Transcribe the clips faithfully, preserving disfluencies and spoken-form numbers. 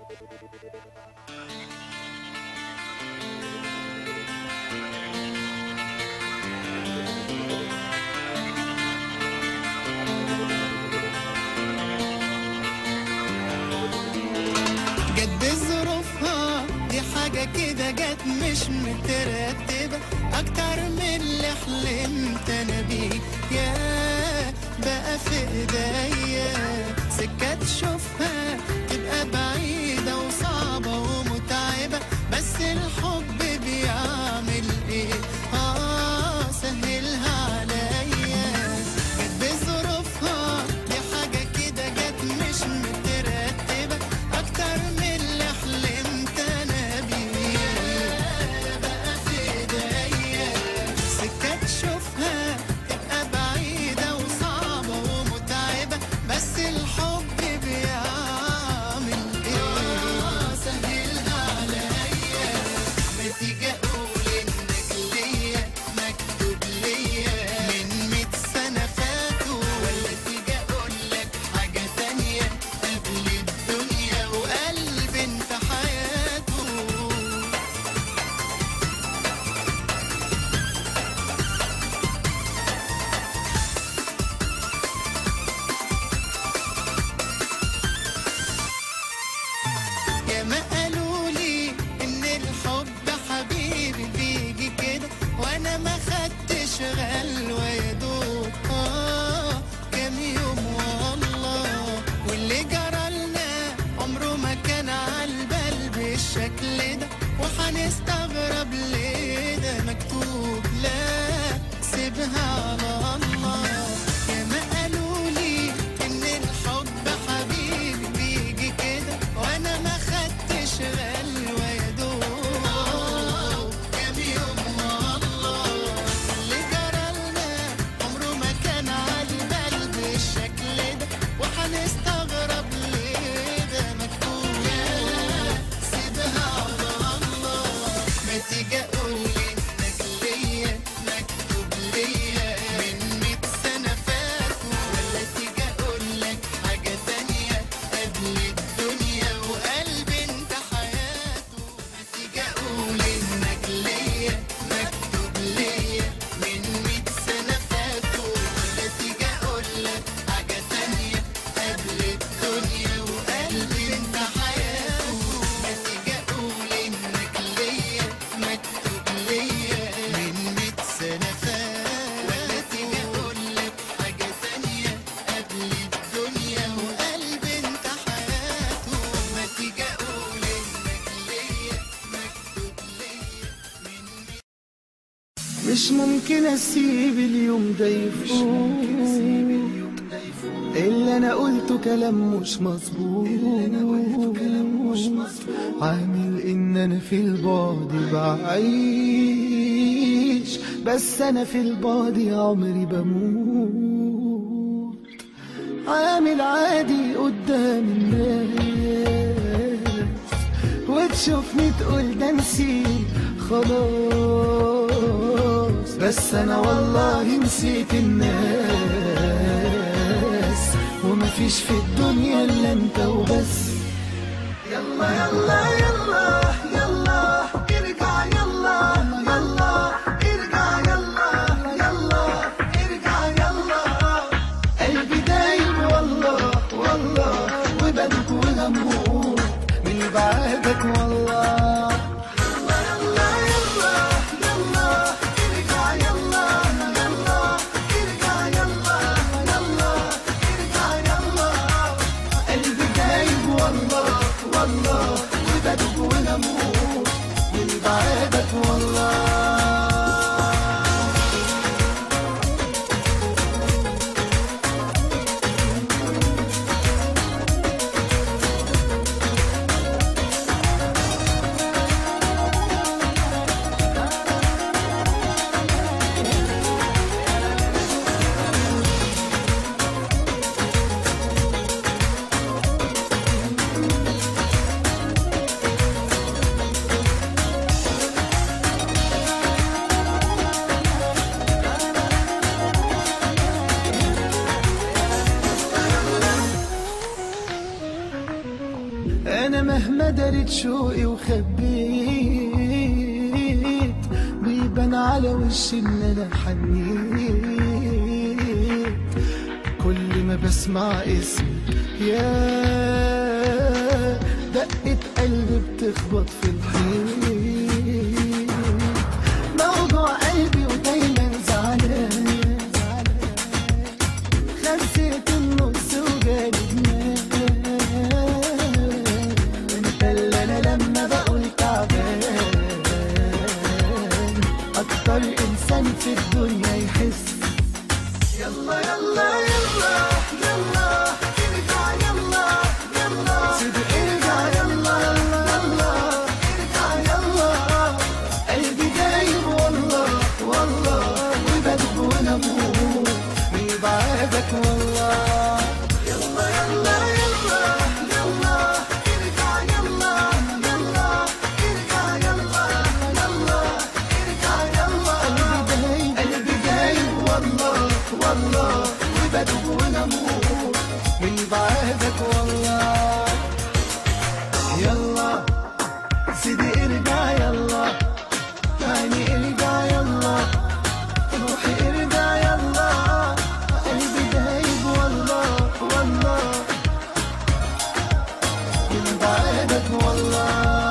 كده جت مش مترتبة أكتر من اللي حلمت أنا بيه. يا بقى في إيديا سكة تشوفها تبقى بعيدة وصعبة ومتعبة، بس الحب بيعمل إيه؟ آه سهلها عليا. جت بظروفها دي حاجة كده جت مش مترتبة أكتر من اللي حلمت أنا بيه. بقى في إيديا سكة تشوفها تبقى بعيدة وصعبة ومتعبة، بس الحب بيعمل إيه؟ سهلها عليا. ما تيجي أقول إنك ليا مكتوب ليا من مية سنة فاتوا، ولا تيجي أقول لك حاجة تانية قبل الدنيا وقلب أنت حياته. يا ما قالولي إن الحب حبيبي بيجي كده، وأنا ما خدتش غلوة يا دوب آه كام يوم والله. واللي جرالنا عمره ما كان عالبال بالشكل ده، وحنستغرب ليه ده مكتوب. لا سيبها على الله. يا ما قالولي إن الحب حبيبي بيجي كده، وأنا ما خدتش غلوة يا دوب كام يوم والله. اللي جرالنا عمره ما كان عالبال بالشكل ده، وحنستغرب ليه ده مكتوب. لا سيبها على الله. ما تيجي أقولي إنك ليا مكتوب ليا من مية سنة فاتوا، ولا تيجي أقولك حاجة تانية قبل الدنيا وقلبي أنت حياته. ما تيجي أقول إنك ليا مكتوب ليا من مية سنة فاتوا، ولا تيجي أقولك حاجة تانية قبل الدنيا وقلبي أنت حياته. ما تيجي أقول إنك ليا مكتوب ليا من مية سنة فاتوا، ولا تيجي أقولك حاجة تانية قبل الدنيا وقلبي أنت حياته. ما تيجي أقول إنك ليا مكتوب ليا من مية. مش ممكن اسيب اليوم ده يفوت، اللي انا قلته كلام مش مظبوط. عامل ان انا في البعد بعيش، بس انا في البعد عمري بموت. عامل عادي قدام الناس، وتشوفني تقول ده نسيت خلاص، بس انا والله نسيت الناس، ومفيش في الدنيا الا انت وبس. يلا يلا يلا يلا ارجع يلا يلا ارجع يلا يلا ارجع يلا. قلبي دايب والله والله، وبدك وهموت من بعدك والله. والله وبدك ونموت من بعدك والله. انا مهما دريت شوقي وخبيت بيبان على وشي ان انا حنيت. كل ما بسمع اسمي يا دقة قلبي بتخبط في الحيط. موجوع قلبي ودايما زعلان، خسيت النص وجالي جنان. انت اللي انا لما بقول تعبان اكتر انسان في الدنيا يحس. يلا يلا يلا يلا ارجع يلا يلا سيدي ارجع يلا يلا ارجع يلا. قلبي دايب والله والله وبدب وانا اموت من بعدك والله. يلا يلا يلا يلا ارجع يلا يلا ارجع يلا يلا ارجع يلا. قلبي دايب قلبي دايب والله والله وبدوب وانا اموت من بعدك والله. يلا سيدي ارجع يلا عيني ارجع يلا روحي ارجع يلا. قلبي دايب والله والله من بعدك والله.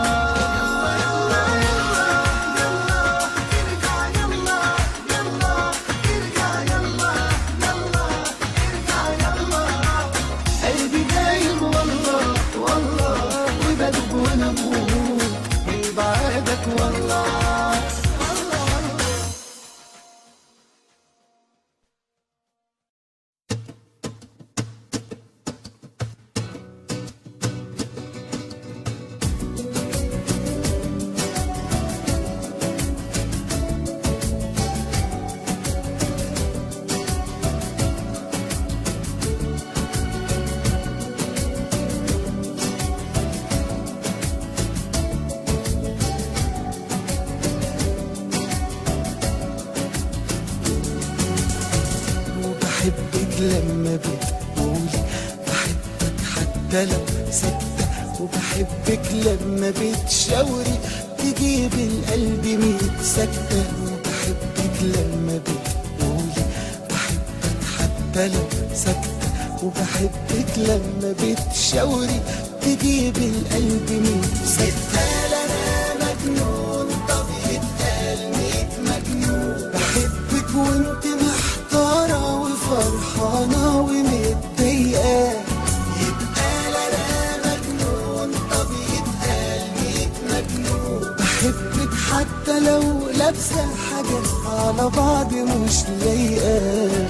بحبك لما بتقولي بحبك حتى لو سكتة، وبحبك لما بتشاوري تجيب القلب ميت سكتة. وبحبك لما بتقولي بحبك حتى لو سكتة، وبحبك لما بتشاوري تجيب القلب ميت سكتة. انا مجنون طب يتقال ميت مجنون. بحبك وانت محتارة وفرحانة ومتضايقة، يبقى انا مجنون طب يتقال ميت مجنون. بحبك حتى لو لابسة حاجة على بعض مش لايقة.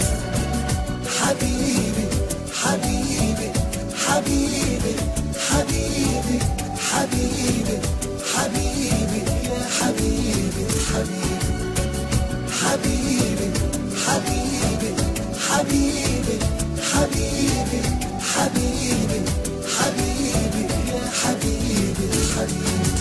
حبيبي حبيبي حبيبي حبيبي حبيبي حبيبي يا حبيبي حبيبي حبيبي حبيبي حبيبي حبيبي حبيبي حبيبي يا حبيبي حبيبي.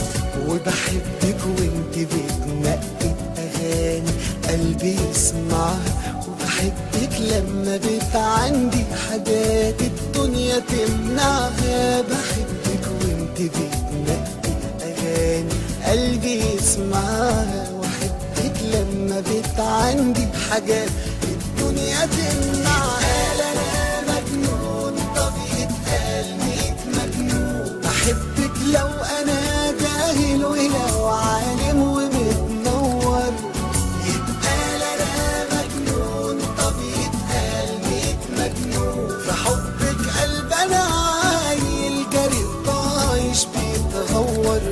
وبحبك وانت بتنقي اغاني قلبي يسمعها، وبحبك لما بتعندي حاجات الدنيا تمنعها. بحبك وانت بتنقي اغاني قلبي يسمعها، واحبك لما بتعندي حاجات الدنيا تمنعها. انا مجنون طب يتقال ميت مجنون. بحبك لو انا جاهل ولو عالم ومتنور، يبقى انا مجنون طب يتقال ميت مجنون. في حبك قلب انا عايل جري طايش بيتغور.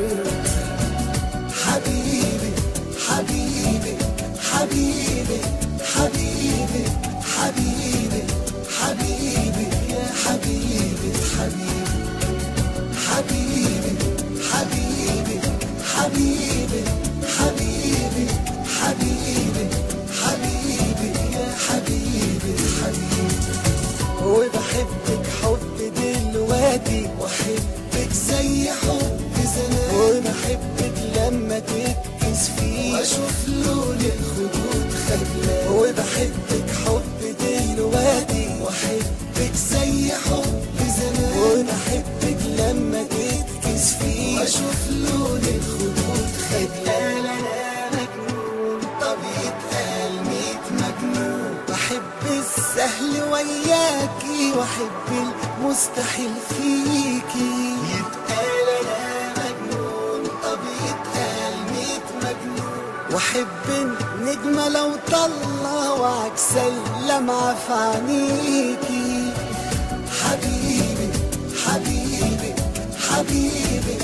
حبيبي حبيبي حبيبي حبيبي حبيبي حبيبي يا حبيبي حبيبي حبيبي حبيبي حبيبي حبيبي حبيبي حبيبي يا حبيبي حبيبي. وبحبك حب دلوقتي واحبك زي حب زمان. وبحبك لما تركز فيه واشوف لون الخدود خجلان. وبحبك حب دلوقتي واحبك زي حب زمان. وبحبك لما واحب المستحيل فيكي. يتقال انا مجنون، طب يتقال ميت مجنون. واحب النجمة لو طلع وعكس اللمعة في عينيكي. حبيبي حبيبي حبيبي